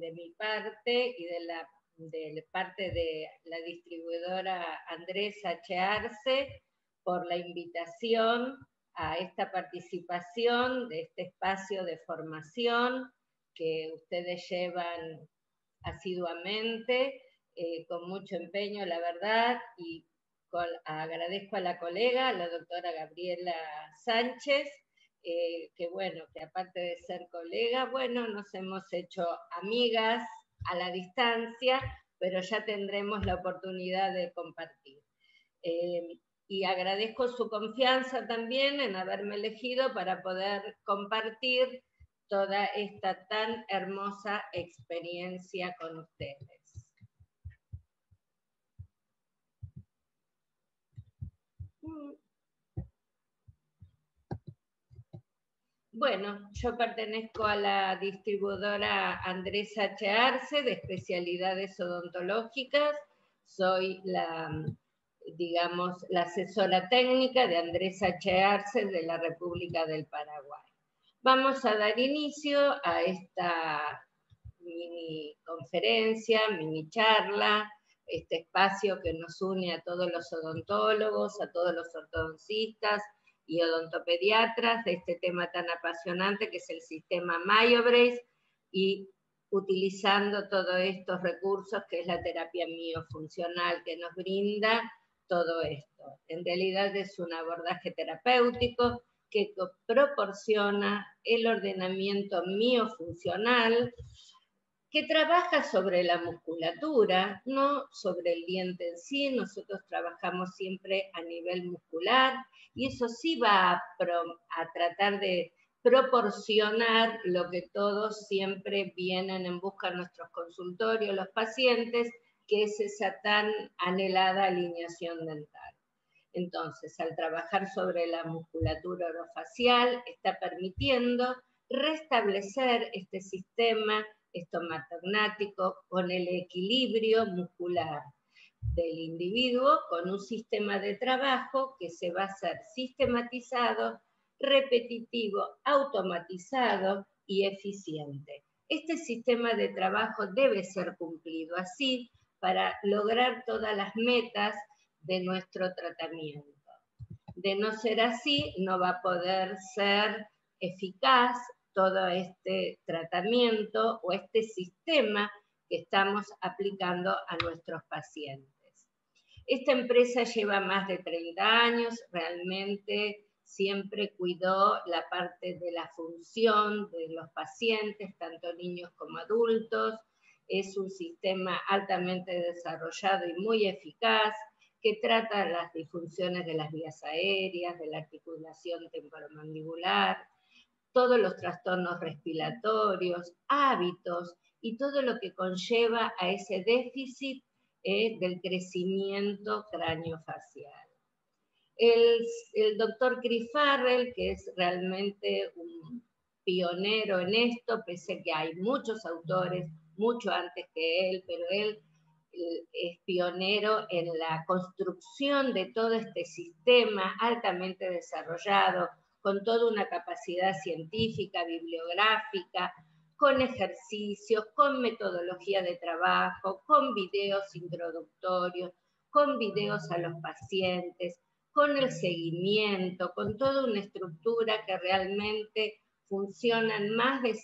de mi parte y de parte de la distribuidora Andrés H. Arce por la invitación a esta participación de este espacio de formación que ustedes llevan asiduamente, con mucho empeño, la verdad, y agradezco a la colega, a la doctora Gabriela Sánchez, que bueno, que aparte de ser colega, bueno, nos hemos hecho amigas a la distancia, pero ya tendremos la oportunidad de compartir. Y agradezco su confianza también en haberme elegido para poder compartir toda esta tan hermosa experiencia con ustedes. Bueno, yo pertenezco a la distribuidora Andrés H. Arce de especialidades odontológicas. Soy digamos, la asesora técnica de Andrés H. Arce de la República del Paraguay. Vamos a dar inicio a esta mini conferencia, mini charla, este espacio que nos une a todos los odontólogos, a todos los ortodoncistas y odontopediatras de este tema tan apasionante que es el sistema MyoBrace, y utilizando todos estos recursos que es la terapia miofuncional que nos brinda todo esto. En realidad es un abordaje terapéutico que proporciona el ordenamiento miofuncional, que trabaja sobre la musculatura, no sobre el diente en sí. Nosotros trabajamos siempre a nivel muscular y eso sí va a tratar de proporcionar lo que todos siempre vienen en busca de nuestros consultorios, los pacientes, que es esa tan anhelada alineación dental. Entonces, al trabajar sobre la musculatura orofacial, está permitiendo restablecer este sistema estomatognático con el equilibrio muscular del individuo, con un sistema de trabajo que se va a hacer sistematizado, repetitivo, automatizado y eficiente. Este sistema de trabajo debe ser cumplido así para lograr todas las metas de nuestro tratamiento. De no ser así, no va a poder ser eficaz todo este tratamiento o este sistema que estamos aplicando a nuestros pacientes. Esta empresa lleva más de 30 años, realmente siempre cuidó la parte de la función de los pacientes, tanto niños como adultos. Es un sistema altamente desarrollado y muy eficaz, que trata las disfunciones de las vías aéreas, de la articulación temporomandibular, todos los trastornos respiratorios, hábitos y todo lo que conlleva a ese déficit del crecimiento craneofacial. El doctor Chris Farrell, que es realmente un pionero en esto, pese a que hay muchos autores, mucho antes que él, pero él es pionero en la construcción de todo este sistema altamente desarrollado, con toda una capacidad científica, bibliográfica, con ejercicios, con metodología de trabajo, con videos introductorios, con videos a los pacientes, con el seguimiento, con toda una estructura que realmente funciona en más de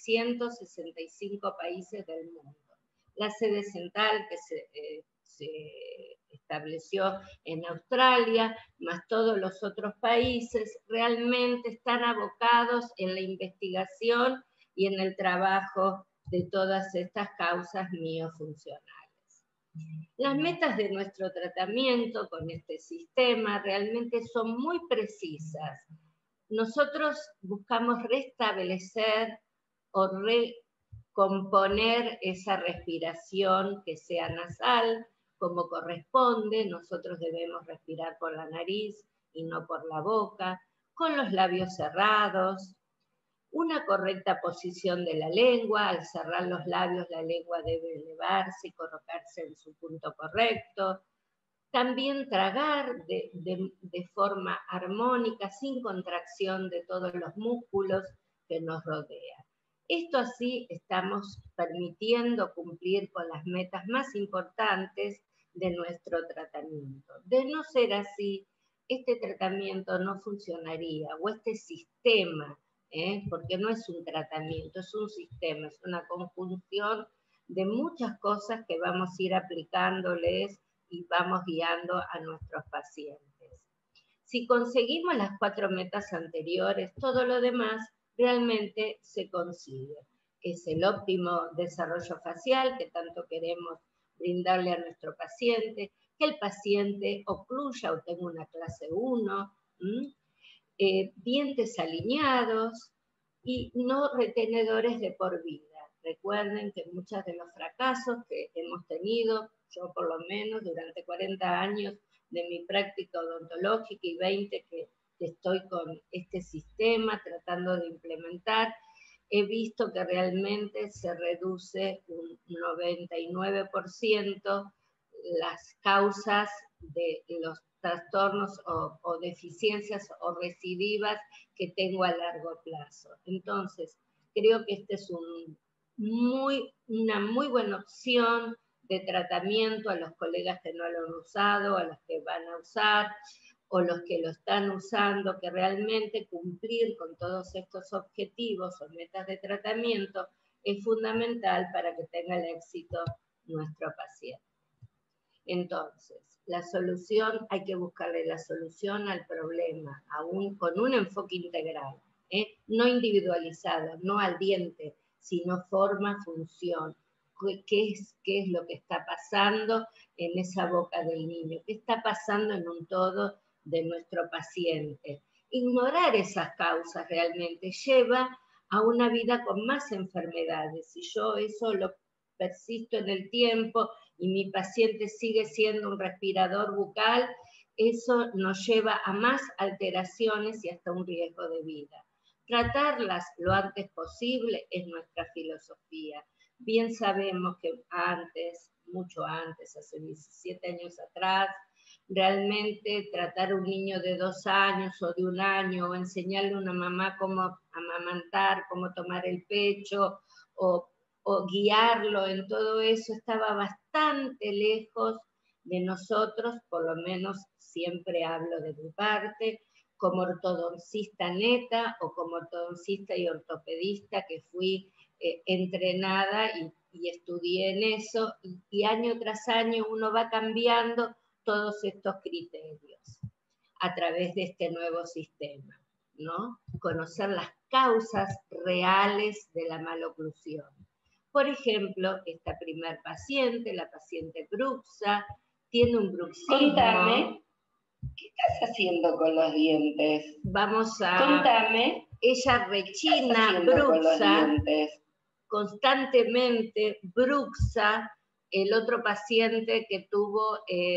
165 países del mundo. La sede central que se estableció en Australia, más todos los otros países, realmente están abocados en la investigación y en el trabajo de todas estas causas miofuncionales. Las metas de nuestro tratamiento con este sistema realmente son muy precisas. Nosotros buscamos restablecer o recomponer esa respiración que sea nasal, como corresponde. Nosotros debemos respirar por la nariz y no por la boca, con los labios cerrados, una correcta posición de la lengua. Al cerrar los labios, la lengua debe elevarse y colocarse en su punto correcto. También tragar de forma armónica, sin contracción de todos los músculos que nos rodean. Esto así estamos permitiendo cumplir con las metas más importantes de nuestro tratamiento. De no ser así, este tratamiento no funcionaría, o este sistema, porque no es un tratamiento, es un sistema, es una conjunción de muchas cosas que vamos a ir aplicándoles y vamos guiando a nuestros pacientes. Si conseguimos las 4 metas anteriores, todo lo demás realmente se consigue. Es el óptimo desarrollo facial que tanto queremos brindarle a nuestro paciente, que el paciente ocluya o tenga una clase 1, dientes alineados y no retenedores de por vida. Recuerden que muchos de los fracasos que hemos tenido, yo por lo menos durante 40 años de mi práctica odontológica y 20 que estoy con este sistema tratando de implementar, he visto que realmente se reduce un 99% las causas de los trastornos o deficiencias o recidivas que tengo a largo plazo. Entonces, creo que este es una muy buena opción de tratamiento a los colegas que no lo han usado, a los que van a usar, o los que lo están usando, que realmente cumplir con todos estos objetivos o metas de tratamiento es fundamental para que tenga el éxito nuestro paciente. Entonces, la solución, hay que buscarle la solución al problema, aún con un enfoque integral, no individualizado, no al diente, sino forma, función. ¿Qué es lo que está pasando en esa boca del niño? ¿Qué está pasando en un todo de nuestro paciente? Ignorar esas causas realmente lleva a una vida con más enfermedades. Si yo eso lo persisto en el tiempo y mi paciente sigue siendo un respirador bucal, eso nos lleva a más alteraciones y hasta un riesgo de vida. Tratarlas lo antes posible es nuestra filosofía. Bien sabemos que antes, mucho antes, hace 17 años atrás, realmente tratar a un niño de 2 años o de 1 año, o enseñarle a una mamá cómo amamantar, cómo tomar el pecho, o guiarlo en todo eso, estaba bastante lejos de nosotros, por lo menos siempre hablo de mi parte, como ortodoncista neta o como ortodoncista y ortopedista que fui entrenada y estudié en eso, y año tras año uno va cambiando todos estos criterios a través de este nuevo sistema, ¿no? Conocer las causas reales de la maloclusión. Por ejemplo, esta primer paciente, la paciente bruxa, tiene un bruxismo. Contame, ¿qué estás haciendo con los dientes? Vamos a... Contame. Ella rechina, bruxa, constantemente bruxa. El otro paciente que tuvo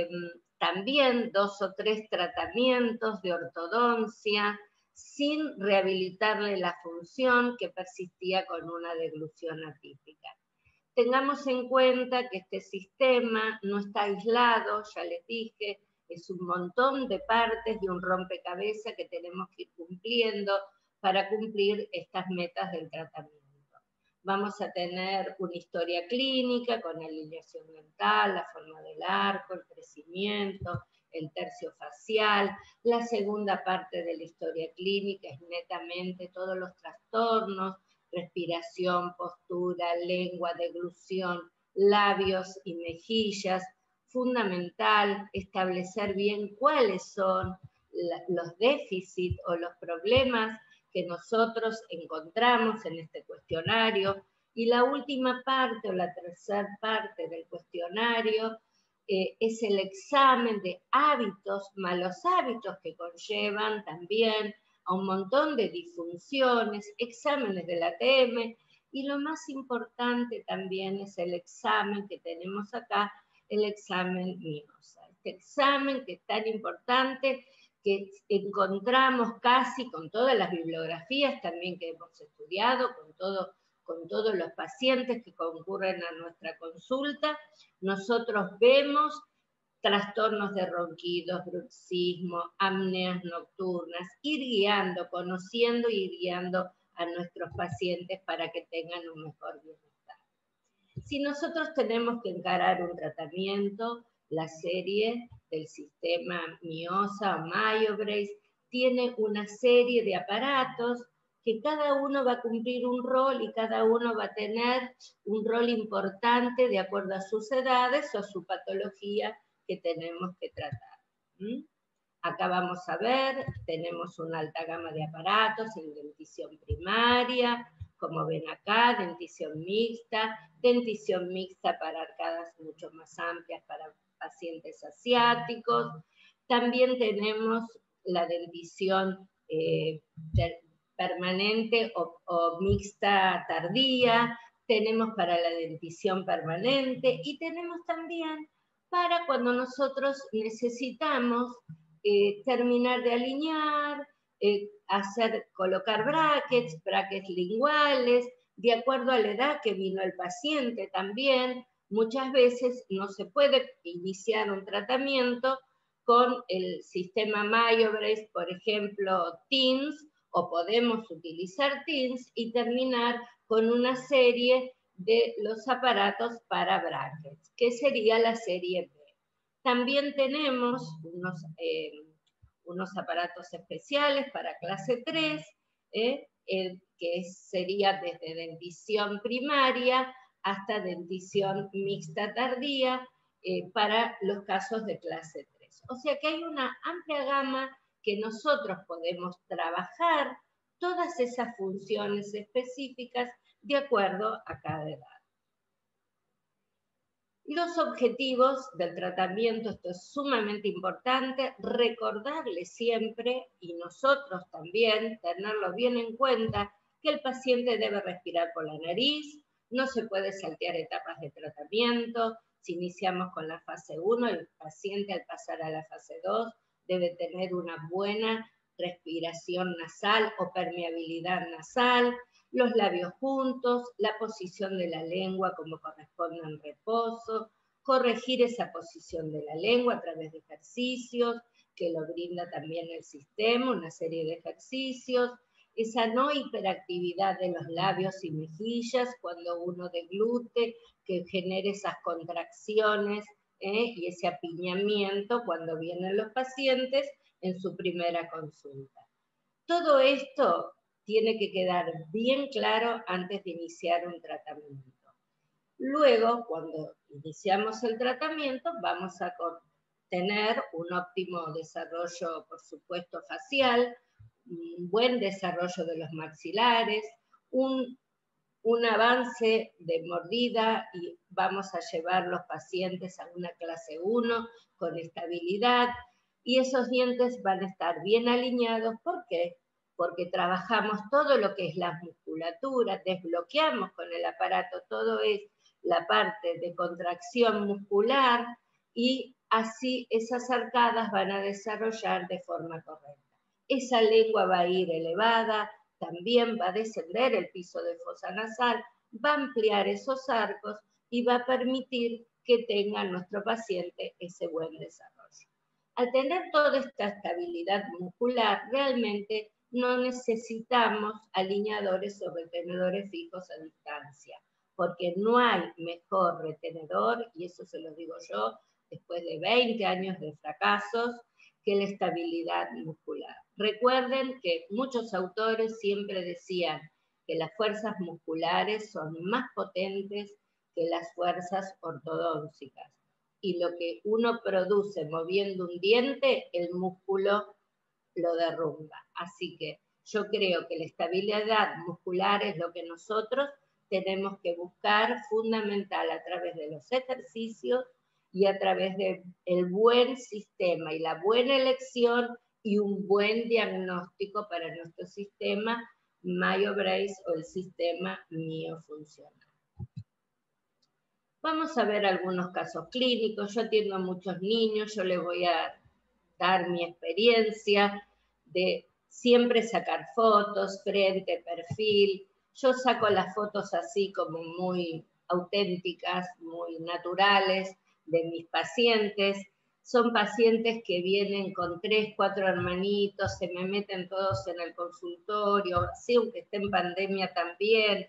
también 2 o 3 tratamientos de ortodoncia, sin rehabilitarle la función, que persistía con una deglución atípica. Tengamos en cuenta que este sistema no está aislado, ya les dije, es un montón de partes y un rompecabezas que tenemos que ir cumpliendo para cumplir estas metas del tratamiento. Vamos a tener una historia clínica con alineación dental, la forma del arco, el crecimiento, el tercio facial. La segunda parte de la historia clínica es netamente todos los trastornos, respiración, postura, lengua, deglución, labios y mejillas. Fundamental establecer bien cuáles son los déficits o los problemas que nosotros encontramos en este cuestionario. Y la última parte o la tercera parte del cuestionario es el examen de hábitos, malos hábitos que conllevan también a un montón de disfunciones, exámenes del ATM, y lo más importante también es el examen que tenemos acá, el examen MIOSA. Este examen que es tan importante, que encontramos casi con todas las bibliografías también que hemos estudiado, con todos los pacientes que concurren a nuestra consulta. Nosotros vemos trastornos de ronquidos, bruxismo, apneas nocturnas, ir guiando, conociendo y ir guiando a nuestros pacientes para que tengan un mejor bienestar. Si nosotros tenemos que encarar un tratamiento, la serie del sistema Miosa o Mayo-Brace tiene una serie de aparatos que cada uno va a cumplir un rol y cada uno va a tener un rol importante de acuerdo a sus edades o su patología que tenemos que tratar. Acá vamos a ver, tenemos una alta gama de aparatos en dentición primaria, como ven acá, dentición mixta para arcadas mucho más amplias para pacientes asiáticos. También tenemos la dentición permanente o mixta tardía, tenemos para la dentición permanente y tenemos también para cuando nosotros necesitamos terminar de alinear, colocar brackets linguales, de acuerdo a la edad que vino el paciente también. Muchas veces no se puede iniciar un tratamiento con el sistema Mayo-Brace, por ejemplo, TINS, o podemos utilizar TINS y terminar con una serie de los aparatos para brackets, que sería la serie B. También tenemos unos aparatos especiales para clase 3, que sería desde dentición primaria hasta dentición mixta tardía para los casos de clase 3. O sea que hay una amplia gama que nosotros podemos trabajar todas esas funciones específicas de acuerdo a cada edad. Los objetivos del tratamiento, esto es sumamente importante, recordarle siempre, y nosotros también, tenerlo bien en cuenta, que el paciente debe respirar por la nariz, no se puede saltear etapas de tratamiento. Si iniciamos con la fase 1, el paciente al pasar a la fase 2 debe tener una buena respiración nasal o permeabilidad nasal, los labios juntos, la posición de la lengua como corresponde en reposo, corregir esa posición de la lengua a través de ejercicios, que lo brinda también el sistema, una serie de ejercicios, esa no hiperactividad de los labios y mejillas cuando uno deglute, que genere esas contracciones y ese apiñamiento cuando vienen los pacientes en su primera consulta. Todo esto tiene que quedar bien claro antes de iniciar un tratamiento. Luego, cuando iniciamos el tratamiento, vamos a tener un óptimo desarrollo, por supuesto, facial, un buen desarrollo de los maxilares, un avance de mordida y vamos a llevar los pacientes a una clase 1 con estabilidad y esos dientes van a estar bien alineados. ¿Por qué? Porque trabajamos todo lo que es la musculatura, desbloqueamos con el aparato, todo es la parte de contracción muscular y así esas arcadas van a desarrollar de forma correcta. Esa lengua va a ir elevada, también va a descender el piso de fosa nasal, va a ampliar esos arcos y va a permitir que tenga nuestro paciente ese buen desarrollo. Al tener toda esta estabilidad muscular, realmente no necesitamos alineadores o retenedores fijos a distancia, porque no hay mejor retenedor, y eso se lo digo yo, después de 20 años de fracasos, que la estabilidad muscular. Recuerden que muchos autores siempre decían que las fuerzas musculares son más potentes que las fuerzas ortodónticas. Y lo que uno produce moviendo un diente, el músculo lo derrumba. Así que yo creo que la estabilidad muscular es lo que nosotros tenemos que buscar fundamental a través de los ejercicios y a través del buen sistema y la buena elección y un buen diagnóstico para nuestro sistema Mayo-Brace o el sistema miofuncional. Vamos a ver algunos casos clínicos. Yo atiendo a muchos niños, yo les voy a dar mi experiencia de siempre sacar fotos, frente, perfil. Yo saco las fotos así como muy auténticas, muy naturales de mis pacientes. Son pacientes que vienen con 3, 4 hermanitos, se me meten todos en el consultorio, sí, aunque esté en pandemia también.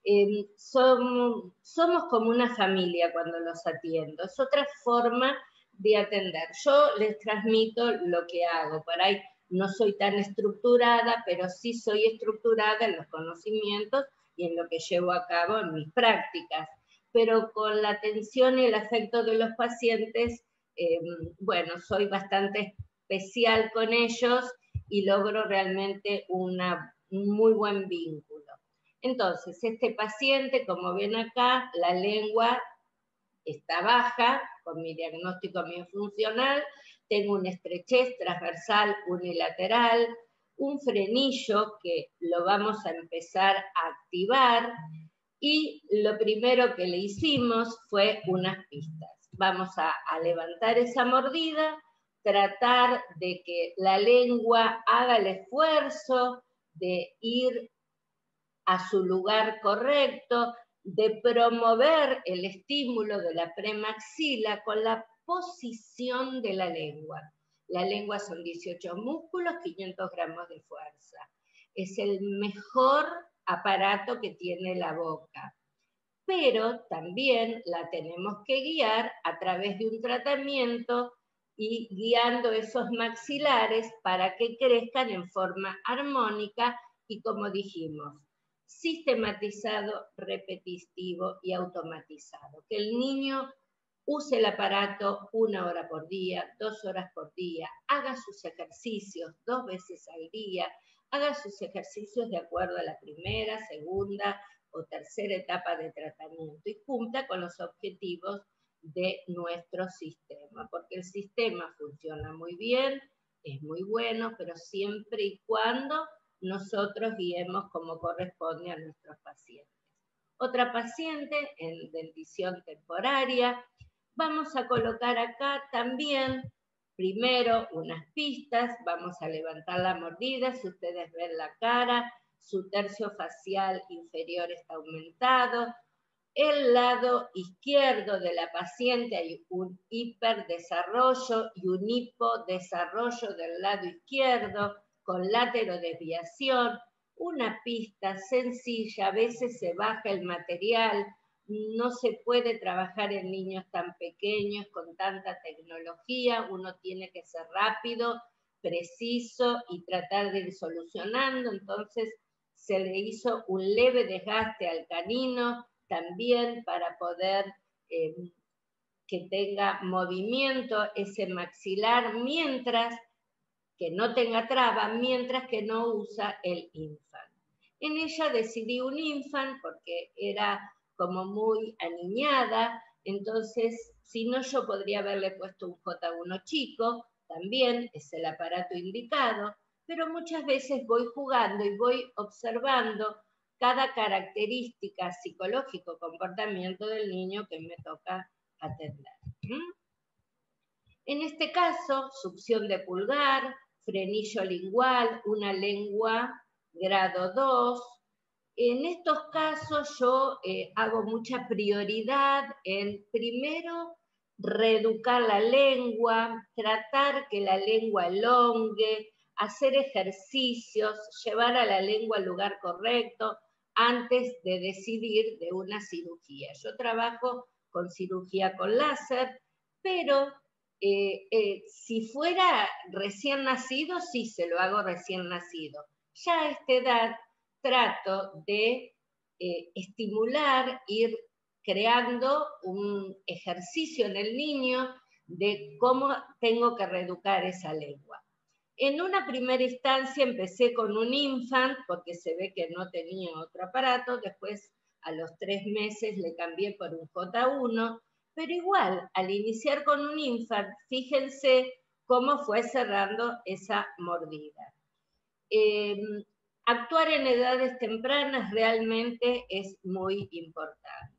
Somos como una familia cuando los atiendo. Es otra forma de atender. Yo les transmito lo que hago. Por ahí no soy tan estructurada, pero sí soy estructurada en los conocimientos y en lo que llevo a cabo en mis prácticas. Pero con la atención y el afecto de los pacientes, bueno, soy bastante especial con ellos y logro realmente un muy buen vínculo. Entonces, este paciente, como ven acá, la lengua está baja, con mi diagnóstico miofuncional, tengo una estrechez transversal unilateral, un frenillo que lo vamos a empezar a activar, y lo primero que le hicimos fue unas pistas. Vamos a levantar esa mordida, tratar de que la lengua haga el esfuerzo de ir a su lugar correcto, de promover el estímulo de la premaxila con la posición de la lengua. La lengua son 18 músculos, 500 gramos de fuerza. Es el mejor aparato que tiene la boca, pero también la tenemos que guiar a través de un tratamiento y guiando esos maxilares para que crezcan en forma armónica y, como dijimos, sistematizado, repetitivo y automatizado. Que el niño use el aparato 1 hora por día, 2 horas por día, haga sus ejercicios 2 veces al día, haga sus ejercicios de acuerdo a la primera, segunda o tercera etapa de tratamiento y cumpla con los objetivos de nuestro sistema, porque el sistema funciona muy bien, es muy bueno, pero siempre y cuando nosotros guiemos como corresponde a nuestros pacientes. Otra paciente en dentición temporaria, vamos a colocar acá también, primero unas pistas, vamos a levantar la mordida, si ustedes ven la cara, su tercio facial inferior está aumentado, el lado izquierdo de la paciente hay un hiperdesarrollo y un hipodesarrollo del lado izquierdo con laterodesviación, una pista sencilla, a veces se baja el material, no se puede trabajar en niños tan pequeños con tanta tecnología, uno tiene que ser rápido, preciso y tratar de ir solucionando, entonces se le hizo un leve desgaste al canino, también para poder que tenga movimiento ese maxilar, mientras que no tenga traba, mientras que no usa el infant. En ella decidí un infant porque era como muy aniñada, entonces si no yo podría haberle puesto un J1 chico, también es el aparato indicado, pero muchas veces voy jugando y voy observando cada característica psicológico, comportamiento del niño que me toca atender. En este caso, succión de pulgar, frenillo lingual, una lengua grado 2. En estos casos yo hago mucha prioridad en, primero, reeducar la lengua, tratar que la lengua elongue, hacer ejercicios, llevar a la lengua al lugar correcto antes de decidir de una cirugía. Yo trabajo con cirugía con láser, pero si fuera recién nacido, sí se lo hago recién nacido. Ya a esta edad trato de estimular, ir creando un ejercicio en el niño de cómo tengo que reeducar esa lengua. En una primera instancia empecé con un infant porque se ve que no tenía otro aparato, después a los 3 meses le cambié por un J1, pero igual, al iniciar con un infant, fíjense cómo fue cerrando esa mordida. Actuar en edades tempranas realmente es muy importante.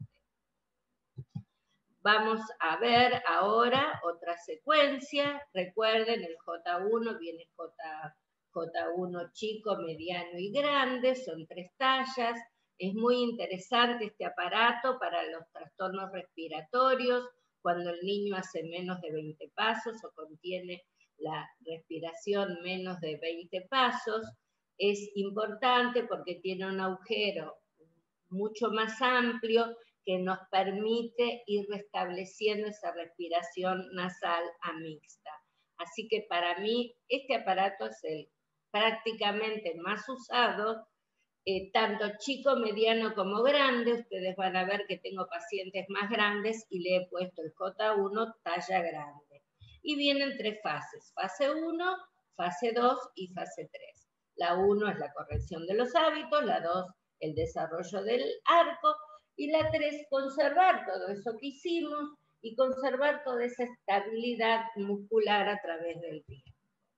Vamos a ver ahora otra secuencia. Recuerden, el J1 viene J1 chico, mediano y grande, son 3 tallas. Es muy interesante este aparato para los trastornos respiratorios, cuando el niño hace menos de 20 pasos o contiene la respiración menos de 20 pasos, es importante porque tiene un agujero mucho más amplio que nos permite ir restableciendo esa respiración nasal amixta. Así que para mí este aparato es el prácticamente más usado, tanto chico, mediano como grande. Ustedes van a ver que tengo pacientes más grandes y le he puesto el J1 talla grande. Y vienen 3 fases, fase 1, fase 2 y fase 3. La 1 es la corrección de los hábitos, la 2 el desarrollo del arco, y la 3 conservar todo eso que hicimos y conservar toda esa estabilidad muscular a través del tiempo.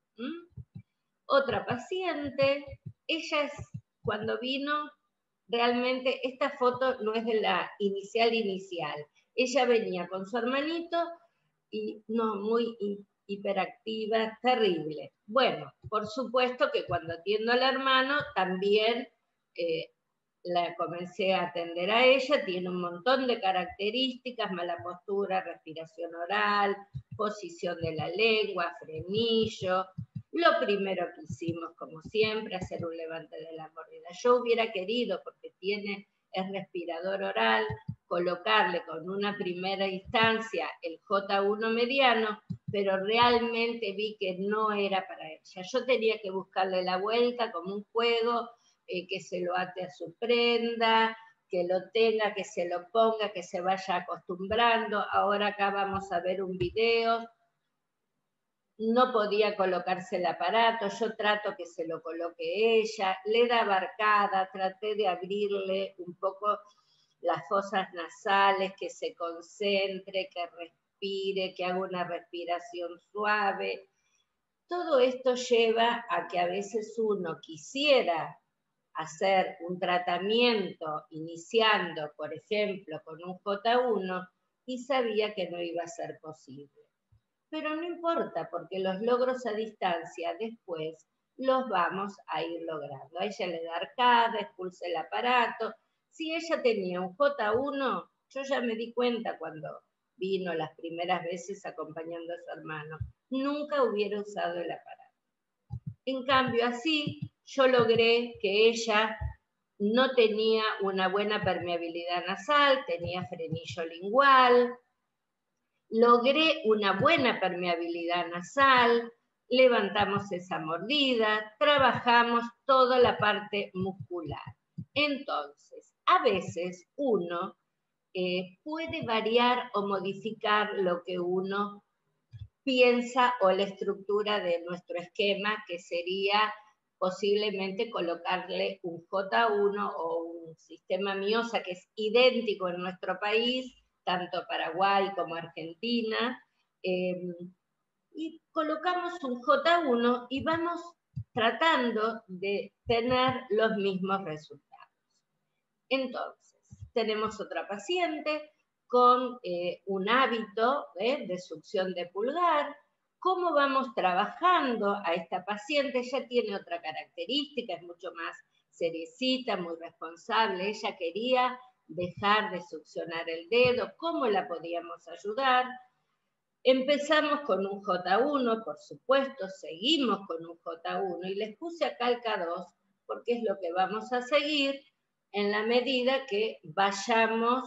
Otra paciente, ella es, cuando vino, realmente esta foto no es de la inicial, ella venía con su hermanito y no, muy hiperactiva, terrible. Bueno, por supuesto que cuando atiendo al hermano también la comencé a atender a ella, tiene un montón de características, mala postura, respiración oral, posición de la lengua, frenillo. Lo primero que hicimos, como siempre, hacer un levante de la mordida. Yo hubiera querido, porque tiene el respirador oral, colocarle con una primera instancia el J1 mediano, pero realmente vi que no era para ella. Yo tenía que buscarle la vuelta como un juego, que se lo ate a su prenda, que lo tenga, que se lo ponga, que se vaya acostumbrando. Ahora acá vamos a ver un video. No podía colocarse el aparato, yo trato que se lo coloque ella, le daba arcada, traté de abrirle un poco las fosas nasales, que se concentre, que respire, que haga una respiración suave. Todo esto lleva a que a veces uno quisiera hacer un tratamiento iniciando, por ejemplo, con un J1 y sabía que no iba a ser posible. Pero no importa, porque los logros a distancia después los vamos a ir logrando. A ella le da arcada, expulsa el aparato. Si ella tenía un J1, yo ya me di cuenta cuando vino las primeras veces acompañando a su hermano, nunca hubiera usado el aparato. En cambio, así yo logré que ella no tenía una buena permeabilidad nasal, tenía frenillo lingual, logré una buena permeabilidad nasal, levantamos esa mordida, trabajamos toda la parte muscular. Entonces, a veces uno puede variar o modificar lo que uno piensa o la estructura de nuestro esquema, que sería posiblemente colocarle un J1 o un sistema Miosa, que es idéntico en nuestro país, tanto Paraguay como Argentina, y colocamos un J1 y vamos tratando de tener los mismos resultados. Entonces, tenemos otra paciente con un hábito de succión de pulgar. ¿Cómo vamos trabajando a esta paciente? Ella tiene otra característica, es mucho más seriecita, muy responsable. Ella quería dejar de succionar el dedo. ¿Cómo la podíamos ayudar? Empezamos con un J1, por supuesto, seguimos con un J1 y les puse acá el K2 porque es lo que vamos a seguir en la medida que vayamos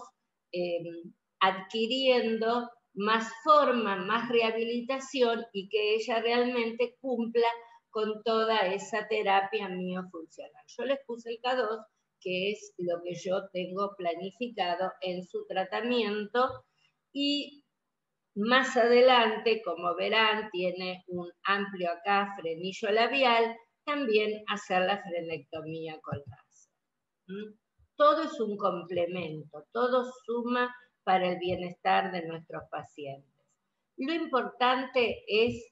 adquiriendo más forma, más rehabilitación y que ella realmente cumpla con toda esa terapia miofuncional. Yo les puse el K2, que es lo que yo tengo planificado en su tratamiento, y más adelante, como verán, tiene un amplio acá frenillo labial, también hacer la frenectomía con láser. Todo es un complemento, todo suma para el bienestar de nuestros pacientes. Lo importante es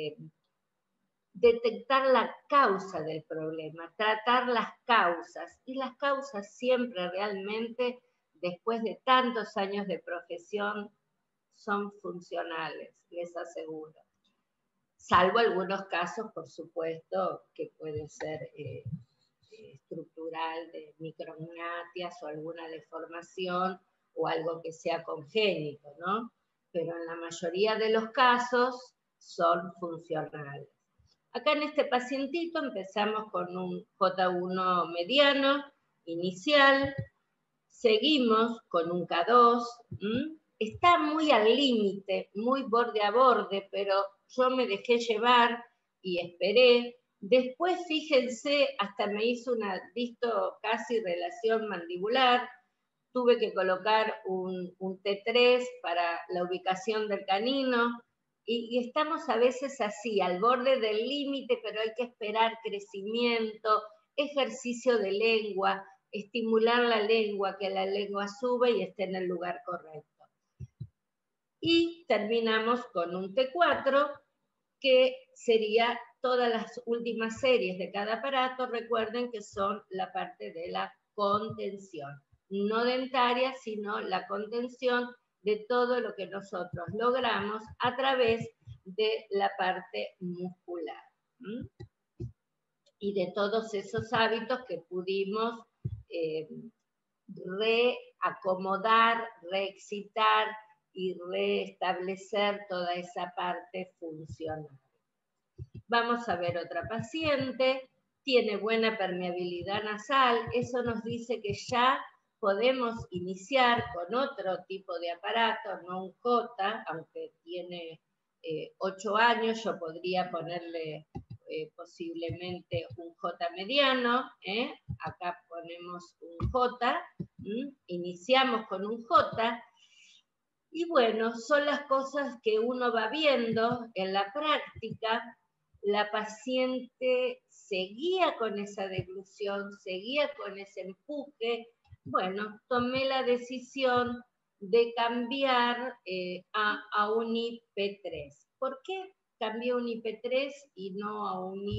detectar la causa del problema, tratar las causas, y las causas siempre realmente, después de tantos años de profesión, son funcionales, les aseguro. Salvo algunos casos, por supuesto, que pueden ser estructural de micrognatias o alguna deformación o algo que sea congénito, ¿no? pero en la mayoría de los casos son funcionales. Acá en este pacientito empezamos con un J1 mediano, inicial, seguimos con un K2, está muy al límite, muy borde a borde, pero yo me dejé llevar y esperé. Después, fíjense, hasta me hizo una casi relación mandibular, tuve que colocar un T3 para la ubicación del canino, y estamos a veces así, al borde del límite, pero hay que esperar crecimiento, ejercicio de lengua, estimular la lengua, que la lengua suba y esté en el lugar correcto. Y terminamos con un T4, que sería todas las últimas series de cada aparato. Recuerden que son la parte de la contención, no dentaria, sino la contención de todo lo que nosotros logramos a través de la parte muscular. Y de todos esos hábitos que pudimos reacomodar, reexcitar y restablecer toda esa parte funcional. Vamos a ver otra paciente, tiene buena permeabilidad nasal, eso nos dice que ya podemos iniciar con otro tipo de aparato, no un J, aunque tiene 8 años, yo podría ponerle posiblemente un J mediano, acá ponemos un J, iniciamos con un J, y bueno, son las cosas que uno va viendo en la práctica. La paciente seguía con esa deglución, seguía con ese empuje. Bueno, tomé la decisión de cambiar a un IP3. ¿Por qué cambié un IP3 y no a un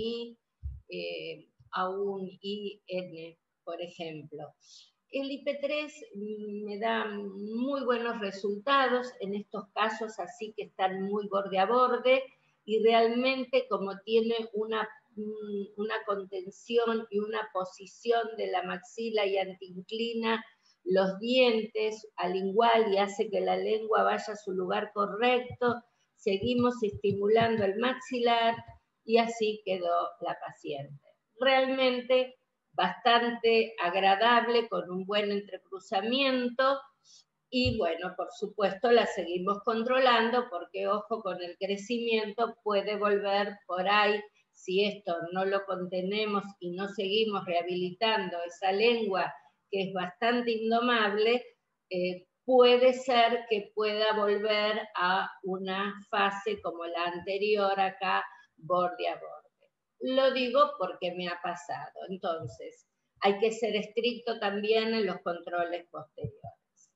IN, por ejemplo? El IP3 me da muy buenos resultados en estos casos así que están muy borde a borde, y realmente como tiene una contención y una posición de la maxila y antiinclina los dientes al igual y hace que la lengua vaya a su lugar correcto, seguimos estimulando el maxilar y así quedó la paciente. Realmente bastante agradable, con un buen entrecruzamiento, y bueno, por supuesto la seguimos controlando porque, ojo, con el crecimiento puede volver por ahí, si esto no lo contenemos y no seguimos rehabilitando esa lengua que es bastante indomable, puede ser que pueda volver a una fase como la anterior acá, borde a borde. Lo digo porque me ha pasado. Entonces, hay que ser estricto también en los controles posteriores.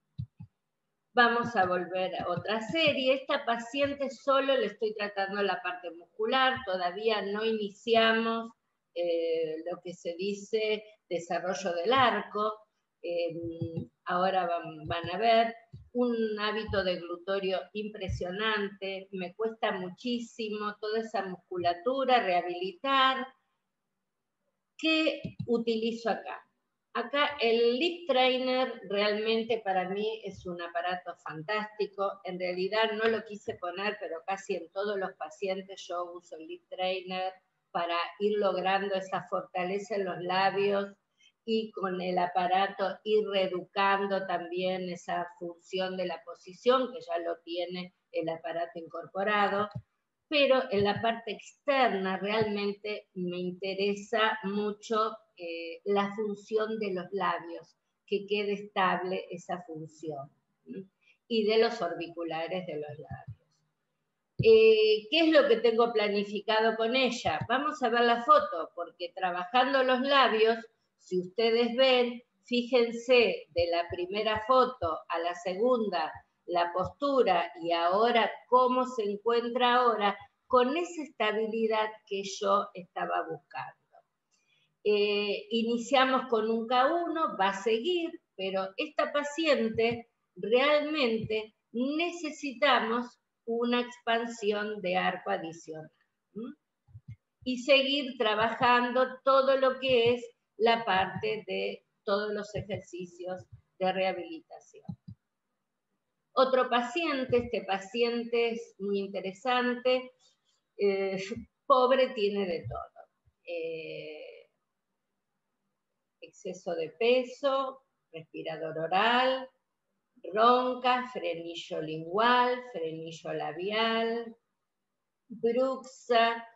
Vamos a volver a otra serie. Esta paciente solo le estoy tratando la parte muscular, todavía no iniciamos lo que se dice desarrollo del arco. Ahora van a ver un hábito deglutorio impresionante, me cuesta muchísimo toda esa musculatura, rehabilitar. ¿Qué utilizo acá? Acá el Lip Trainer realmente para mí es un aparato fantástico. En realidad no lo quise poner, pero casi en todos los pacientes yo uso el Lip Trainer para ir logrando esa fortaleza en los labios y con el aparato ir reeducando también esa función de la posición, que ya lo tiene el aparato incorporado. Pero en la parte externa realmente me interesa mucho la función de los labios, que quede estable esa función, y de los orbiculares de los labios. ¿Qué es lo que tengo planificado con ella? Vamos a ver la foto, porque trabajando los labios, si ustedes ven, fíjense de la primera foto a la segunda, la postura, y ahora cómo se encuentra ahora, con esa estabilidad que yo estaba buscando. Iniciamos con un K1, va a seguir, pero esta paciente realmente necesitamos una expansión de arco adicional. Y seguir trabajando todo lo que es la parte de todos los ejercicios de rehabilitación. Otro paciente, este paciente es muy interesante, pobre, tiene de todo. Exceso de peso, respirador oral, ronca, frenillo lingual, frenillo labial, bruxa,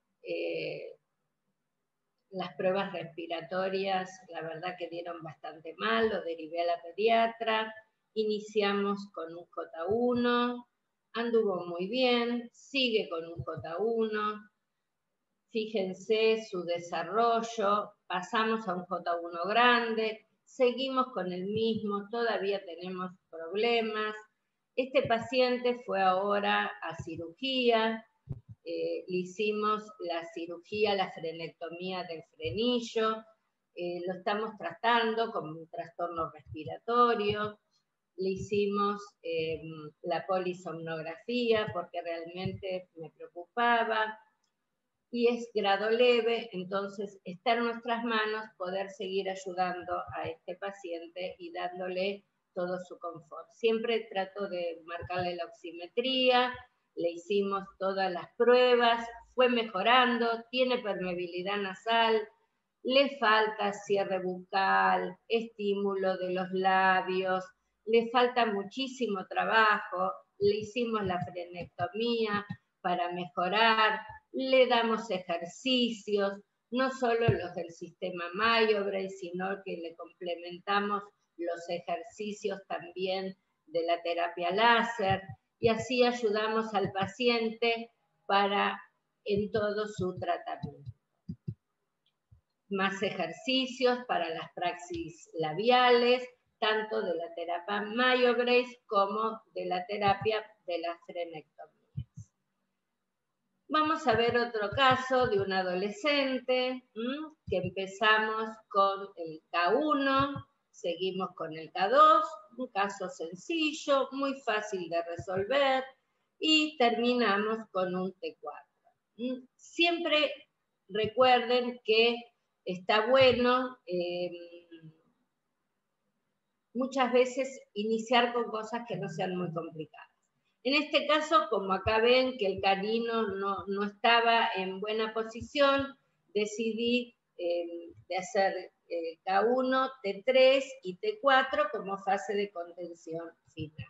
las pruebas respiratorias, la verdad que dieron bastante mal, lo derivé a la pediatra, iniciamos con un J1, anduvo muy bien, sigue con un J1, fíjense su desarrollo, pasamos a un J1 grande, seguimos con el mismo, todavía tenemos problemas. Este paciente fue ahora a cirugía, le hicimos la cirugía, la frenectomía del frenillo, lo estamos tratando con un trastorno respiratorio, le hicimos la polisomnografía porque realmente me preocupaba, y es grado leve, entonces está en nuestras manos poder seguir ayudando a este paciente y dándole todo su confort. Siempre trato de marcarle la oximetría, le hicimos todas las pruebas, fue mejorando, tiene permeabilidad nasal, le falta cierre bucal, estímulo de los labios, le falta muchísimo trabajo, le hicimos la frenectomía para mejorar, le damos ejercicios, no solo los del sistema Mayo-Brace, sino que le complementamos los ejercicios también de la terapia láser, y así ayudamos al paciente en todo su tratamiento. Más ejercicios para las praxis labiales, tanto de la terapia Mayo-Brace como de la terapia de la frenectomía. Vamos a ver otro caso de un adolescente, que empezamos con el K1, seguimos con el K2, un caso sencillo, muy fácil de resolver, y terminamos con un T4. Siempre recuerden que está bueno muchas veces iniciar con cosas que no sean muy complicadas. En este caso, como acá ven que el canino no estaba en buena posición, decidí de hacer K1, T3 y T4 como fase de contención final.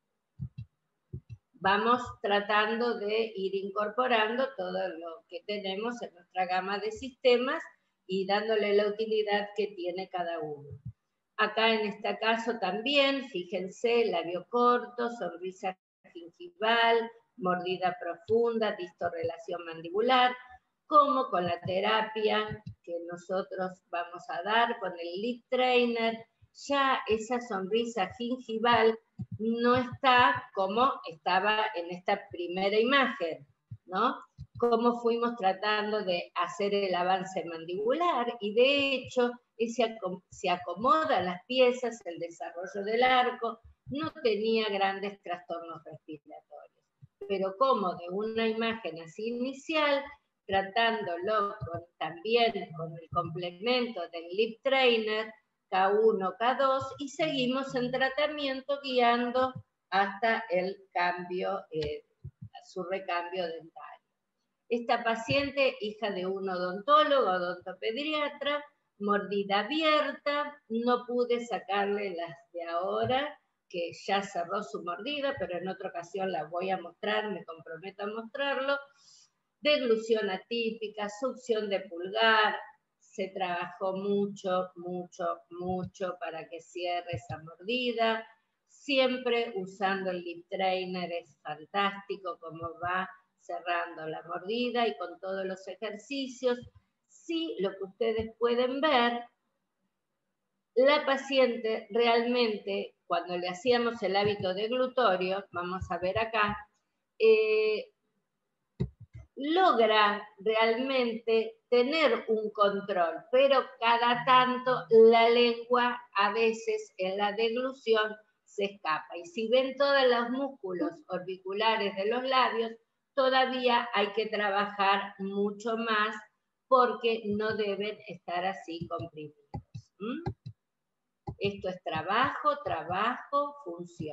Vamos tratando de ir incorporando todo lo que tenemos en nuestra gama de sistemas y dándole la utilidad que tiene cada uno. Acá en este caso también, fíjense, labio corto, sonrisa gingival, mordida profunda, distorrelación mandibular, como con la terapia que nosotros vamos a dar con el lip trainer, ya esa sonrisa gingival no está como estaba en esta primera imagen, ¿no? Cómo fuimos tratando de hacer el avance mandibular, y de hecho se acomodan las piezas, el desarrollo del arco, no tenía grandes trastornos respiratorios. Pero como de una imagen así inicial, tratándolo también con el complemento del lip trainer, K1, K2, y seguimos en tratamiento guiando hasta el cambio, su recambio dental. Esta paciente, hija de un odontólogo, odontopediatra, mordida abierta, no pude sacarle las de ahora, que ya cerró su mordida, pero en otra ocasión la voy a mostrar, me comprometo a mostrarlo. Deglución atípica, succión de pulgar, se trabajó mucho para que cierre esa mordida, siempre usando el lip trainer, es fantástico como va cerrando la mordida y con todos los ejercicios. Sí, lo que ustedes pueden ver, la paciente realmente, cuando le hacíamos el hábito deglutorio, vamos a ver acá, logra realmente tener un control, pero cada tanto la lengua a veces en la deglución se escapa. Y si ven todos los músculos orbiculares de los labios, todavía hay que trabajar mucho más porque no deben estar así comprimidos. Esto es trabajo, función.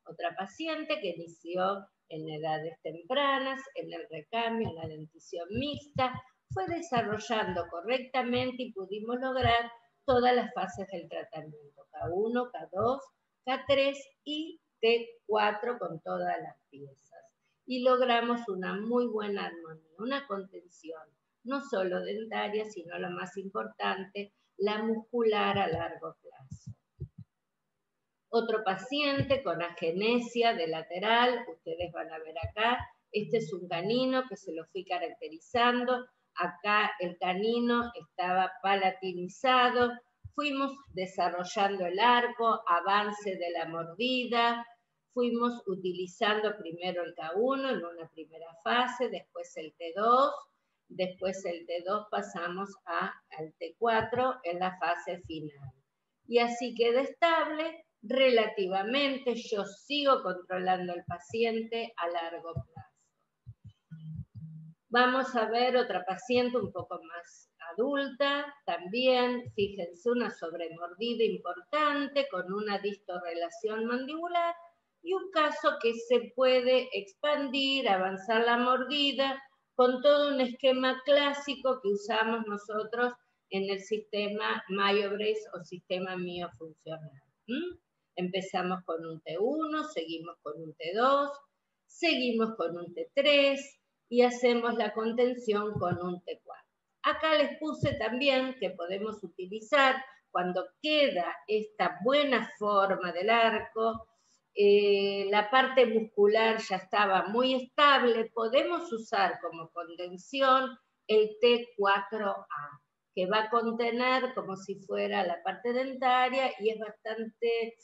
Otra paciente que inició en edades tempranas, en el recambio, en la dentición mixta, fue desarrollando correctamente y pudimos lograr todas las fases del tratamiento, K1, K2, K3 y T4 con todas las piezas. Y logramos una muy buena armonía, una contención, no solo dentaria, sino lo más importante, la muscular a largo plazo. Otro paciente con agenesia de lateral, ustedes van a ver acá, este es un canino que se lo fui caracterizando, acá el canino estaba palatinizado, fuimos desarrollando el arco, avance de la mordida, fuimos utilizando primero el K1 en una primera fase, después el T2, después el T2 pasamos al T4 en la fase final. Y así queda estable. Relativamente, yo sigo controlando al paciente a largo plazo. Vamos a ver otra paciente un poco más adulta, también, fíjense, una sobremordida importante con una distorrelación mandibular y un caso que se puede expandir, avanzar la mordida con todo un esquema clásico que usamos nosotros en el sistema Mayo-Brace o sistema miofuncional. Empezamos con un T1, seguimos con un T2, seguimos con un T3 y hacemos la contención con un T4. Acá les puse también que podemos utilizar cuando queda esta buena forma del arco, la parte muscular ya estaba muy estable, podemos usar como contención el T4A, que va a contener como si fuera la parte dentaria y es bastante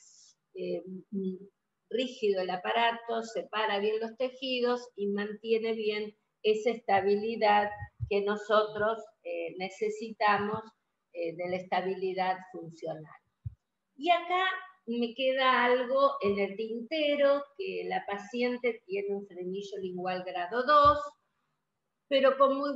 rígido el aparato, separa bien los tejidos y mantiene bien esa estabilidad que nosotros necesitamos de la estabilidad funcional. Y acá me queda algo en el tintero, que la paciente tiene un frenillo lingual grado 2, pero con muy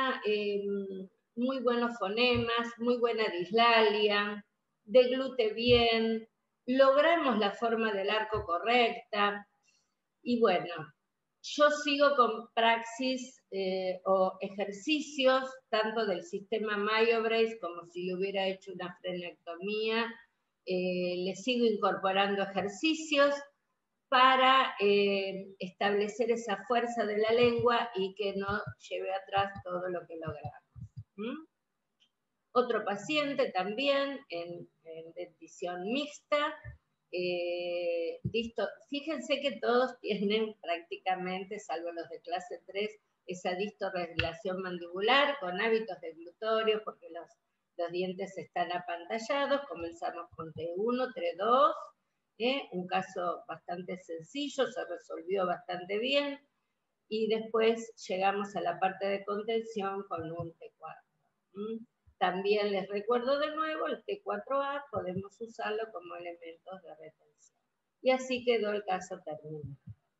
buenos fonemas, muy buena dislalia, deglute bien, logramos la forma del arco correcta, y bueno, yo sigo con praxis o ejercicios, tanto del sistema Mayo-Brace como si le hubiera hecho una frenectomía, le sigo incorporando ejercicios para establecer esa fuerza de la lengua y que no lleve atrás todo lo que logramos. Otro paciente también en dentición mixta. Fíjense que todos tienen prácticamente, salvo los de clase 3, esa distorrelación mandibular con hábitos deglutorios porque los dientes están apantallados. Comenzamos con T1, T2, un caso bastante sencillo, se resolvió bastante bien, y después llegamos a la parte de contención con un T4. También les recuerdo de nuevo, el T4A podemos usarlo como elementos de retención. Y así quedó el caso terminado.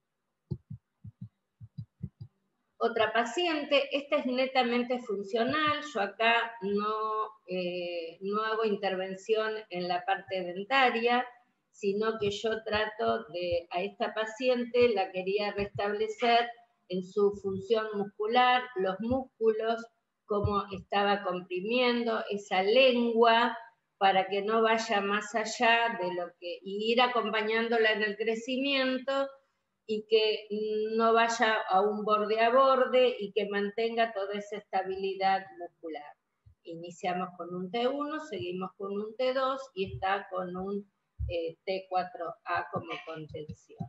Otra paciente, esta es netamente funcional, yo acá no hago intervención en la parte dentaria, sino que yo trato de, a esta paciente la quería restablecer en su función muscular, los músculos, cómo estaba comprimiendo esa lengua para que no vaya más allá de lo que, y ir acompañándola en el crecimiento y que no vaya a un borde a borde y que mantenga toda esa estabilidad muscular. Iniciamos con un T1, seguimos con un T2 y está con un T4A como contención.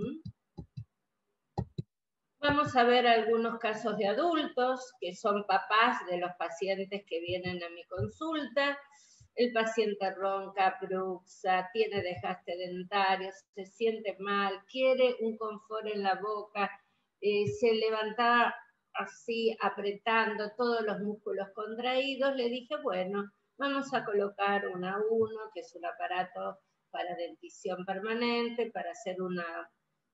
Vamos a ver algunos casos de adultos que son papás de los pacientes que vienen a mi consulta. El paciente ronca, bruxa, tiene desgaste dentario, se siente mal, quiere un confort en la boca, se levanta así apretando todos los músculos contraídos. Le dije, bueno, vamos a colocar un A1, que es un aparato para dentición permanente, para hacer una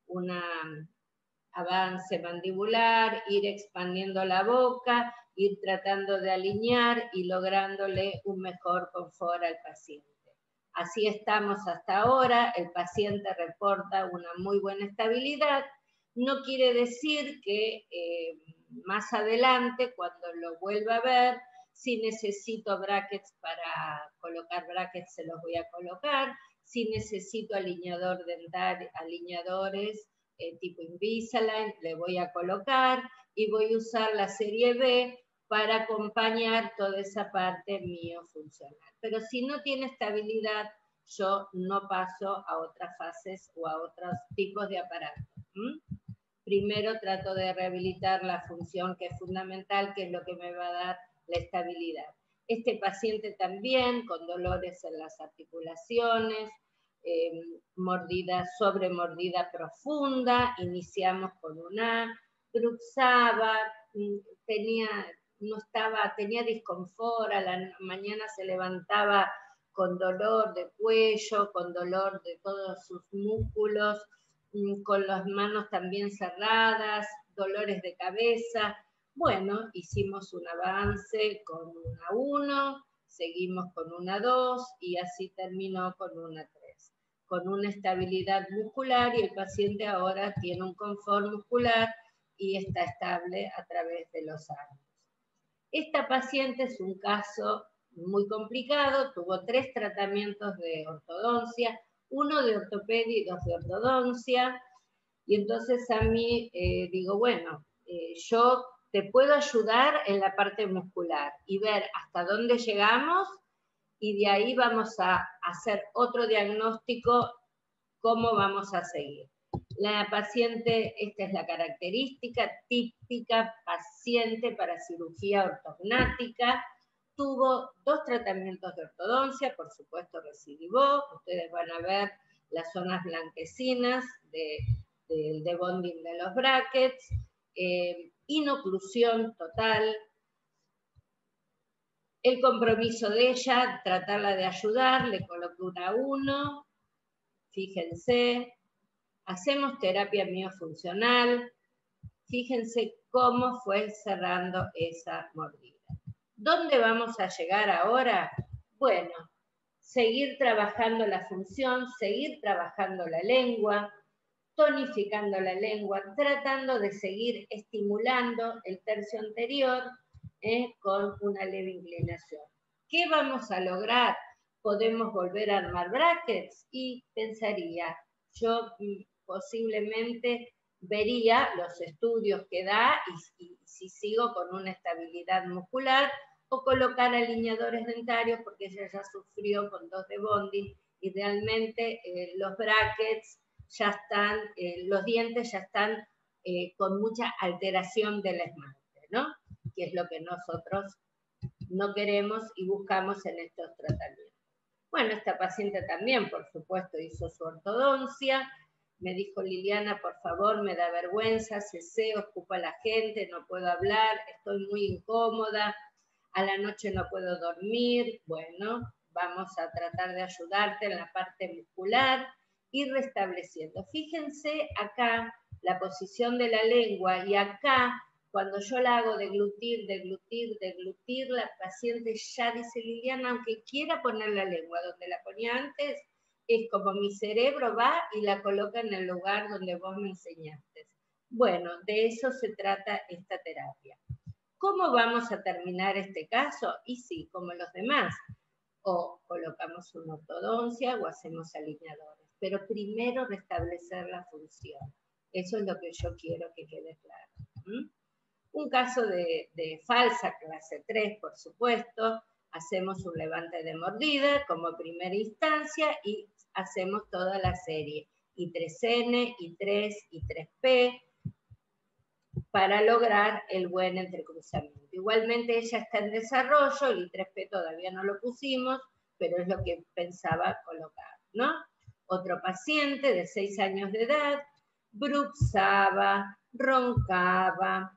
avance mandibular, ir expandiendo la boca, ir tratando de alinear y lográndole un mejor confort al paciente. Así estamos hasta ahora, el paciente reporta una muy buena estabilidad. No quiere decir que más adelante, cuando lo vuelva a ver, si necesito brackets para colocar brackets, se los voy a colocar. Si necesito alineador dental, alineadores tipo Invisalign, le voy a colocar y voy a usar la serie B para acompañar toda esa parte miofuncional. Pero si no tiene estabilidad, yo no paso a otras fases o a otros tipos de aparatos. Primero trato de rehabilitar la función que es fundamental, que es lo que me va a dar la estabilidad. Este paciente también con dolores en las articulaciones, mordida, sobremordida profunda, iniciamos con una bruxaba, tenía disconfort, a la mañana se levantaba con dolor de cuello, con dolor de todos sus músculos, con las manos también cerradas, dolores de cabeza. Bueno, hicimos un avance con una 1, seguimos con una 2 y así terminó con una 3, con una estabilidad muscular, y el paciente ahora tiene un confort muscular y está estable a través de los años. Esta paciente es un caso muy complicado, tuvo 3 tratamientos de ortodoncia, 1 de ortopedia y 2 de ortodoncia, y entonces a mí digo, bueno, yo te puedo ayudar en la parte muscular y ver hasta dónde llegamos, y de ahí vamos a hacer otro diagnóstico, cómo vamos a seguir. La paciente, esta es la característica típica paciente para cirugía ortognática, tuvo 2 tratamientos de ortodoncia, por supuesto recidivó, ustedes van a ver las zonas blanquecinas del debonding de los brackets, inoclusión total. El compromiso de ella, tratarla de ayudar, le coloqué una 1, fíjense, hacemos terapia miofuncional, fíjense cómo fue cerrando esa mordida. ¿Dónde vamos a llegar ahora? Bueno, seguir trabajando la función, seguir trabajando la lengua, tonificando la lengua, tratando de seguir estimulando el tercio anterior con una leve inclinación. ¿Qué vamos a lograr? ¿Podemos volver a armar brackets? Y pensaría, yo posiblemente vería los estudios que da y si sigo con una estabilidad muscular, o colocar alineadores dentarios, porque ella ya sufrió con 2 de bonding y realmente los brackets ya están, los dientes ya están con mucha alteración del esmalte, ¿no? Que es lo que nosotros no queremos y buscamos en estos tratamientos. Bueno, esta paciente también, por supuesto, hizo su ortodoncia. Me dijo, Liliana, por favor, me da vergüenza, ceseo, escupo a la gente, no puedo hablar, estoy muy incómoda, a la noche no puedo dormir. Bueno, vamos a tratar de ayudarte en la parte muscular y restableciendo. Fíjense acá la posición de la lengua, y acá cuando yo la hago deglutir, la paciente ya dice, Liliana, aunque quiera poner la lengua donde la ponía antes, es como mi cerebro va y la coloca en el lugar donde vos me enseñaste. Bueno, de eso se trata esta terapia. ¿Cómo vamos a terminar este caso? Y sí, como los demás, o colocamos una ortodoncia o hacemos alineadores, pero primero restablecer la función. Eso es lo que yo quiero que quede claro. Un caso de falsa clase 3, por supuesto, hacemos un levante de mordida como primera instancia y hacemos toda la serie, I3N, I3, I3P, para lograr el buen entrecruzamiento. Igualmente ella está en desarrollo, el I3P todavía no lo pusimos, pero es lo que pensaba colocar, ¿no? Otro paciente de 6 años de edad, bruxaba, roncaba,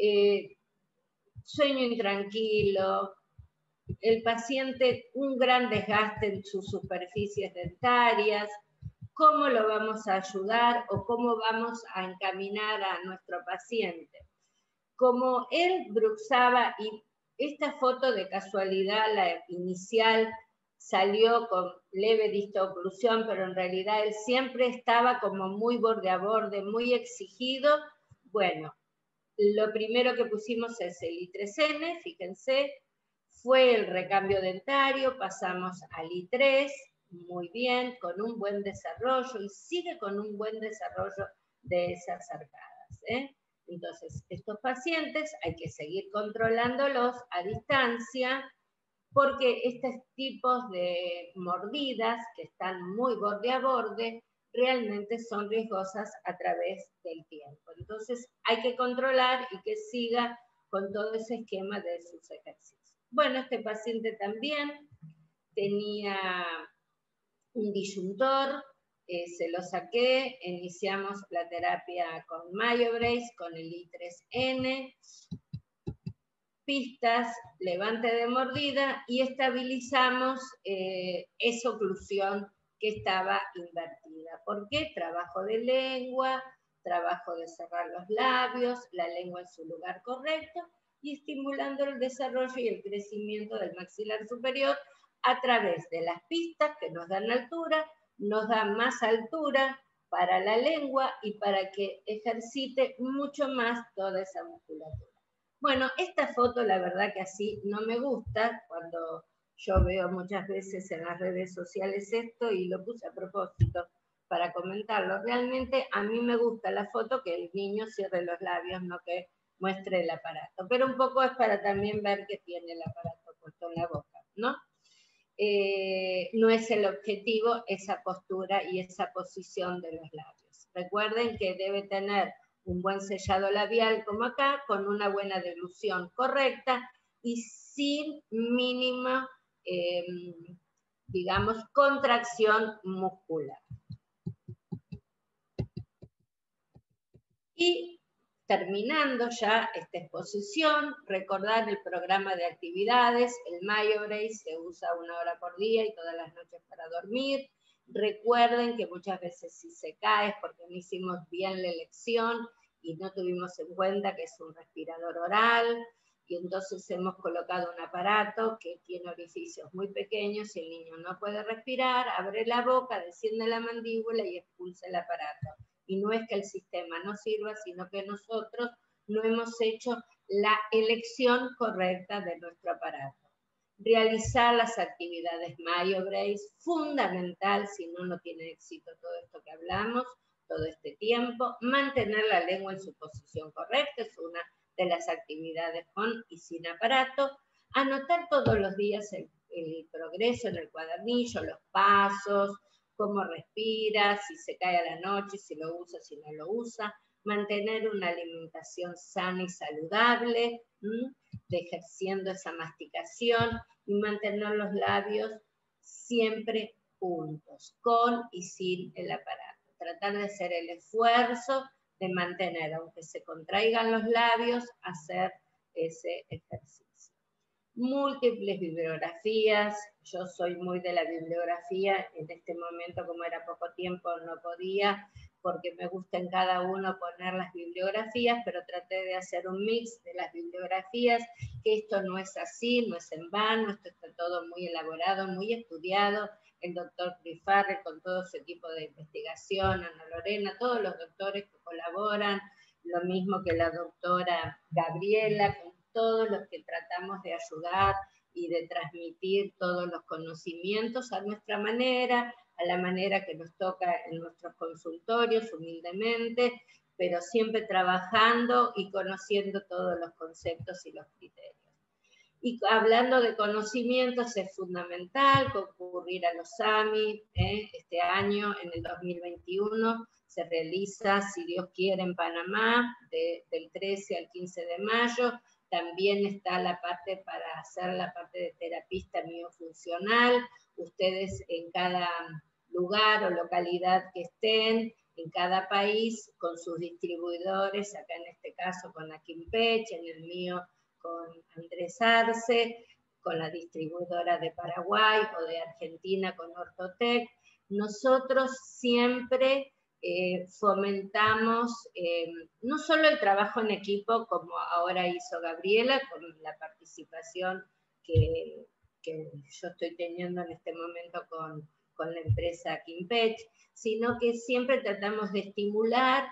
sueño intranquilo, el paciente un gran desgaste en sus superficies dentarias. ¿Cómo lo vamos a ayudar o cómo vamos a encaminar a nuestro paciente? Como él bruxaba, y esta foto de casualidad, la inicial, salió con leve distoclusión, pero en realidad él siempre estaba como muy borde a borde, muy exigido. Bueno, lo primero que pusimos es el I3N, fíjense, fue el recambio dentario, pasamos al I3, muy bien, con un buen desarrollo, y sigue con un buen desarrollo de esas arcadas, ¿eh? Entonces, estos pacientes hay que seguir controlándolos a distancia, porque estos tipos de mordidas, que están muy borde a borde, realmente son riesgosas a través del tiempo. Entonces, hay que controlar y que siga con todo ese esquema de sus ejercicios. Bueno, este paciente también tenía un disyuntor, se lo saqué, iniciamos la terapia con MyoBrace, con el I3N, pistas, levante de mordida y estabilizamos esa oclusión que estaba invertida. ¿Por qué? Trabajo de lengua, trabajo de cerrar los labios, la lengua en su lugar correcto y estimulando el desarrollo y el crecimiento del maxilar superior a través de las pistas que nos dan altura, nos dan más altura para la lengua y para que ejercite mucho más toda esa musculatura. Bueno, esta foto la verdad que así no me gusta, cuando yo veo muchas veces en las redes sociales esto y lo puse a propósito para comentarlo. Realmente a mí me gusta la foto que el niño cierre los labios, no que muestre el aparato, pero un poco es para también ver que tiene el aparato puesto en la boca, ¿no? No es el objetivo esa postura y esa posición de los labios. Recuerden que debe tener un buen sellado labial como acá, con una buena deglución correcta y sin mínima, digamos, contracción muscular. Y terminando ya esta exposición, recordar el programa de actividades, el MyoBrace se usa 1 hora por día y todas las noches para dormir. Recuerden que muchas veces si se cae es porque no hicimos bien la elección y no tuvimos en cuenta que es un respirador oral, y entonces hemos colocado un aparato que tiene orificios muy pequeños y el niño no puede respirar, abre la boca, desciende la mandíbula y expulsa el aparato. Y no es que el sistema no sirva, sino que nosotros no hemos hecho la elección correcta de nuestro aparato. Realizar las actividades MyoBrace, fundamental, si no, no tiene éxito todo esto que hablamos, todo este tiempo. Mantener la lengua en su posición correcta, es una de las actividades con y sin aparato. Anotar todos los días el progreso en el cuadernillo, los pasos, cómo respira, si se cae a la noche, si lo usa, si no lo usa, mantener una alimentación sana y saludable, ejerciendo esa masticación y mantener los labios siempre juntos, con y sin el aparato. Tratar de hacer el esfuerzo de mantener, aunque se contraigan los labios, hacer ese ejercicio. Múltiples bibliografías, yo soy muy de la bibliografía, en este momento como era poco tiempo no podía, porque me gusta en cada uno poner las bibliografías, pero traté de hacer un mix de las bibliografías, que esto no es así, no es en vano, esto está todo muy elaborado, muy estudiado, el doctor Prifarre con todo su equipo de investigación, Ana Lorena, todos los doctores que colaboran, lo mismo que la doctora Gabriela, con todos los que tratamos de ayudar y de transmitir todos los conocimientos a nuestra manera, a la manera que nos toca en nuestros consultorios, humildemente, pero siempre trabajando y conociendo todos los conceptos y los criterios. Y hablando de conocimientos, es fundamental concurrir a los SAMI. Este año, en el 2021, se realiza, si Dios quiere, en Panamá, del 13 al 15 de mayo. También está la parte para hacer la parte de terapista miofuncional. Ustedes en cada lugar o localidad que estén, en cada país, con sus distribuidores, acá en este caso con la Quimpech, en el mío con Andrés Arce, con la distribuidora de Paraguay o de Argentina con Ortotec. Nosotros siempre fomentamos no solo el trabajo en equipo, como ahora hizo Gabriela, con la participación que que yo estoy teniendo en este momento con la empresa Kimpech, sino que siempre tratamos de estimular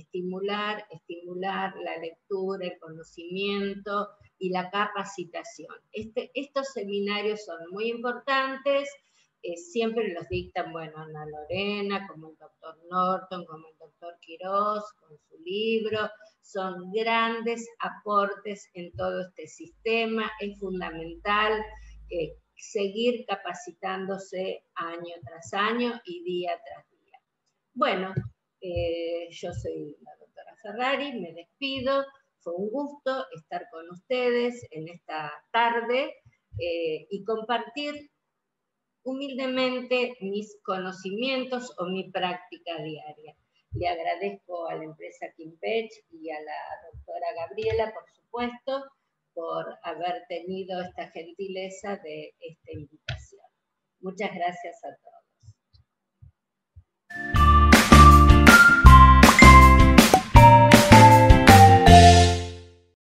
la lectura, el conocimiento y la capacitación. Estos seminarios son muy importantes, siempre los dictan, bueno, Ana Lorena, como el doctor Norton, como el doctor Quirós, con su libro, son grandes aportes en todo este sistema, es fundamental seguir capacitándose año tras año y día tras día. Bueno, yo soy la doctora Ferrari, me despido, fue un gusto estar con ustedes en esta tarde y compartir humildemente mis conocimientos o mi práctica diaria. Le agradezco a la empresa Kimpech y a la doctora Gabriela, por supuesto, por haber tenido esta gentileza de esta invitación. Muchas gracias a todos.